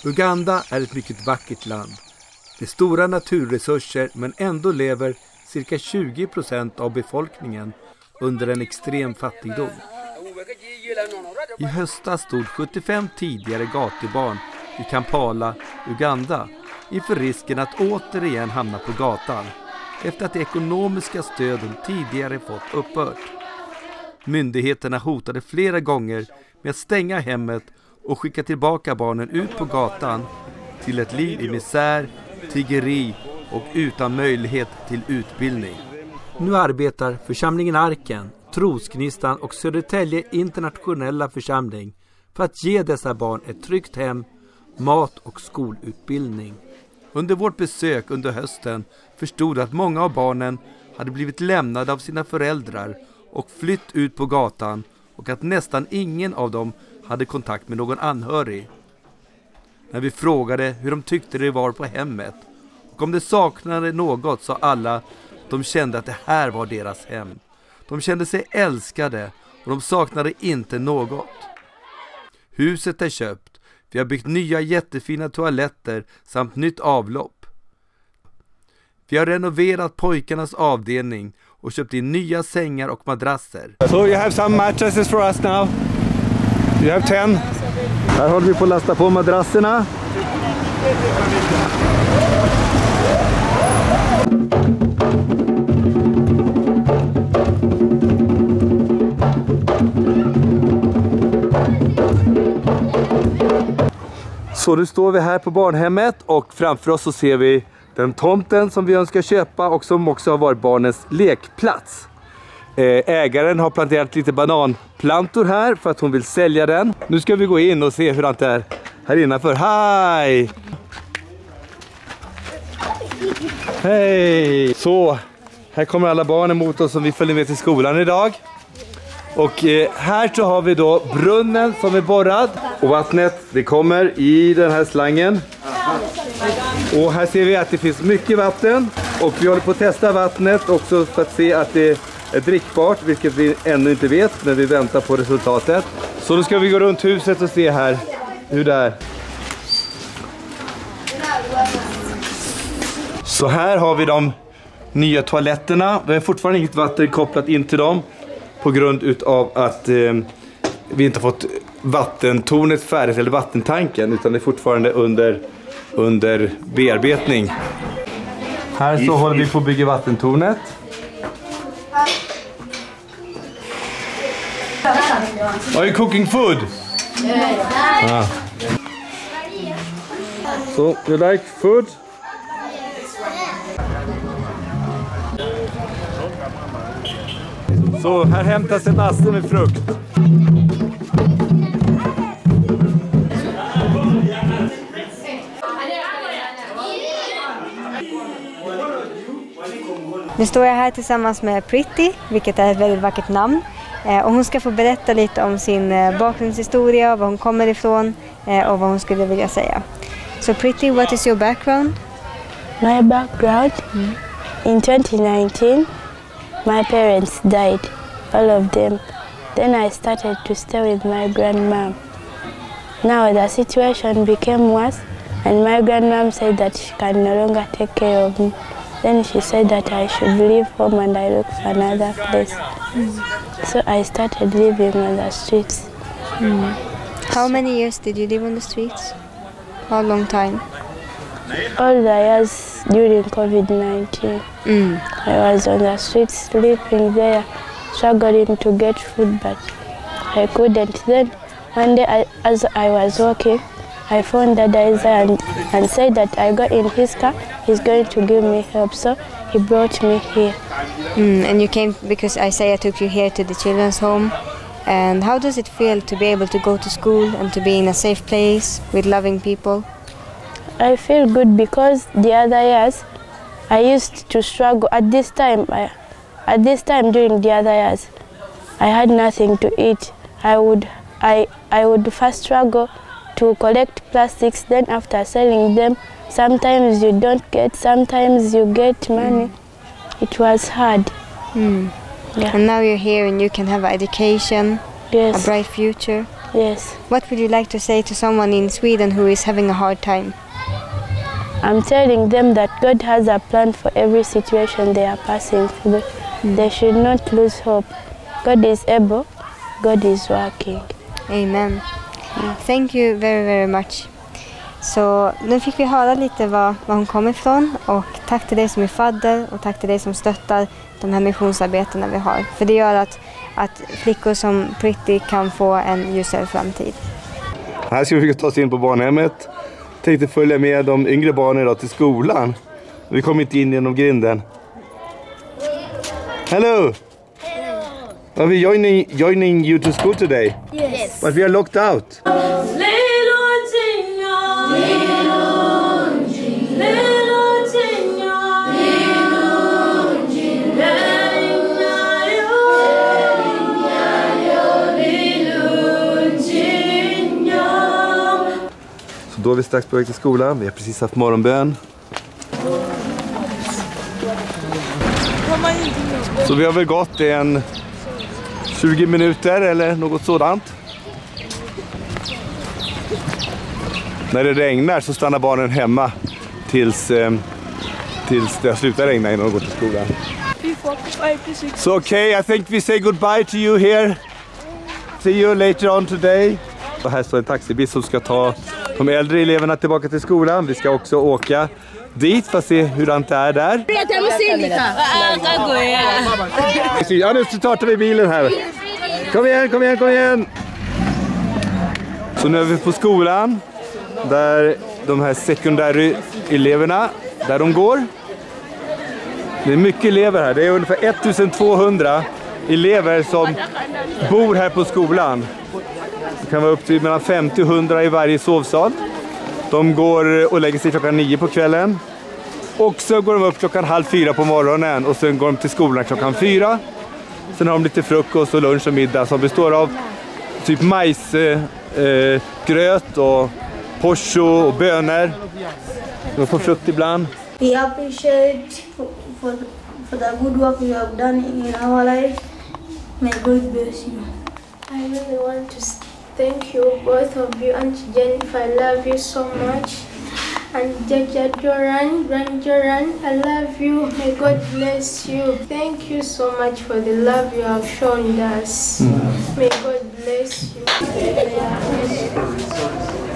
Uganda är ett mycket vackert land med stora naturresurser, men ändå lever cirka 20% av befolkningen under en extrem fattigdom. I höstas stod 75 tidigare gatubarn i Kampala, Uganda, inför risken att återigen hamna på gatan efter att det ekonomiska stöden tidigare fått upphört. Myndigheterna hotade flera gånger med att stänga hemmet och skicka tillbaka barnen ut på gatan till ett liv i misär, tiggeri och utan möjlighet till utbildning. Nu arbetar församlingen Arken, Trosknistan och Södertälje internationella församling för att ge dessa barn ett tryggt hem, mat och skolutbildning. Under vårt besök under hösten förstod att många av barnen hade blivit lämnade av sina föräldrar och flytt ut på gatan, och att nästan ingen av dem hade kontakt med någon anhörig. När vi frågade hur de tyckte det var på hemmet och om de saknade något, sa alla att de kände att det här var deras hem. De kände sig älskade och de saknade inte något. Huset är köpt. Vi har byggt nya jättefina toaletter samt nytt avlopp. Vi har renoverat pojkarnas avdelning och köpt in nya sängar och madrasser. So you have some mattresses for us now. You have 10. Här håller vi på att lasta på madrasserna. Så nu står vi här på barnhemmet och framför oss så ser vi den tomten som vi önskar köpa och som också har varit barnens lekplats. Ägaren har planterat lite bananplantor här för att hon vill sälja den. Nu ska vi gå in och se hur det är här innanför. Hej! Hej! Så, här kommer alla barn emot oss som vi följer med till skolan idag. Och här så har vi då brunnen som är borrad. Och vattnet, det kommer i den här slangen. Och här ser vi att det finns mycket vatten. Och vi håller på att testa vattnet också för att se att det är drickbart, vilket vi ännu inte vet, men vi väntar på resultatet. Så nu ska vi gå runt huset och se här hur det är. Så här har vi de nya toaletterna. Vi har fortfarande inget vatten kopplat in till dem på grund utav att vi inte fått vattentornet färdigt, eller vattentanken, utan det är fortfarande under bearbetning. Här så håller vi på att bygga vattentornet. Are you cooking food? Ah. So, you like food? Så här hämtas en asse med frukt. Nu står jag här tillsammans med Pretty, vilket är ett väldigt vackert namn. Och hon ska få berätta lite om sin bakgrundshistoria, var hon kommer ifrån och vad hon skulle vilja säga. So Pretty, what is your background? My background? In 2019, my parents died, all of them. Then I started to stay with my grandmom. Now the situation became worse, and my grandmom said that she can no longer take care of me. Then she said that I should leave home and I look for another place. So I started living on the streets. How many years did you live on the streets? How long time? All the years during COVID-19. I was on the streets, sleeping there, struggling to get food, but I couldn't. Then one day, as I was walking, I found that Isaiah and said that I got in his car, he's going to give me help. So he brought me here. And you came because Isaiah took you here to the children's home. And how does it feel to be able to go to school and to be in a safe place with loving people? I feel good because the other years I used to struggle. At this time during the other years, I had nothing to eat. I would first struggle to collect plastics, then after selling them, sometimes you don't get, sometimes you get money. It was hard. Yeah. And now you're here and you can have an education, yes, a bright future. Yes. What would you like to say to someone in Sweden who is having a hard time? I'm telling them that God has a plan for every situation they are passing through. They should not lose hope. God is able. God is working. Amen. Thank you very, very much. Så nu fick vi höra lite var hon kommer ifrån, och tack till dig som är fadder och tack till dig som stöttar de här missionsarbetena vi har. För det gör att flickor som Pretty kan få en ljusare framtid. Här ska vi ta oss in på barnhemmet. Tänkte följa med de yngre barnen idag till skolan. Vi kommer inte in genom grinden. Hello! Are we joining you to school today? Yes. But we are locked out. Så då är vi strax på väg till skolan. Vi har precis haft morgonbön. Så vi har väl gått en 20 minuter eller något sådant. När det regnar så stannar barnen hemma tills det slutar regna innan de går till skolan. So okay, I think we say goodbye to you here. See you later on today. Och här står en taxibil som ska ta de äldre eleverna tillbaka till skolan. Vi ska också åka dit för att se hur det är där. Ja, nu startar vi bilen här. Kom igen. Så nu är vi på skolan där de här sekundära eleverna, där de går. Det är mycket elever här. Det är ungefär 1200 elever som bor här på skolan. Det kan vara upp till mellan 50 och 100 i varje sovsal. De går och lägger sig klockan 9 på kvällen. Och så går de upp klockan 3:30 på morgonen och sen går de till skolan klockan 4. Sen har de lite frukost och lunch och middag som består av typ majsgröt och porcho och bönor. De får frukt ibland. We appreciate for the good work you have done in our life. May God bless you. I really want to thank you, both of you, and Jennifer. I love you so much. And Jaja Joran, Grand Joran, I love you. May God bless you. Thank you so much for the love you have shown us. May God bless you.